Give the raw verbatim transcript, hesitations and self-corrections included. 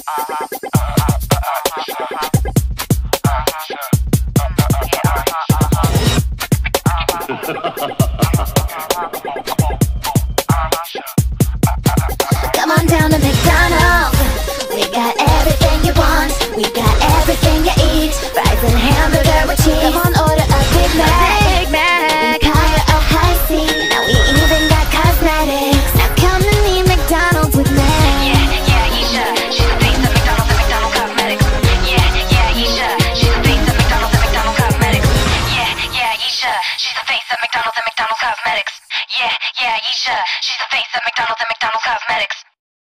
Come on down to McDonald's. We got everything you want. We got everything you eat. Fries and hamburger with cheese. Come on, order a Big Mac. Big Mac. Empire of high C. Now we even got cosmetics. Now come and eat McDonald's with me. Yeah, yeah, Isha. She's the face of McDonald's and McDonald's cosmetics. Yeah, yeah, Isha. She's the face of McDonald's and McDonald's cosmetics. Yeah, yeah, Isha. She's the face of McDonald's and McDonald's cosmetics. Yeah, yeah, Isha. She's the face of McDonald's and McDonald's cosmetics.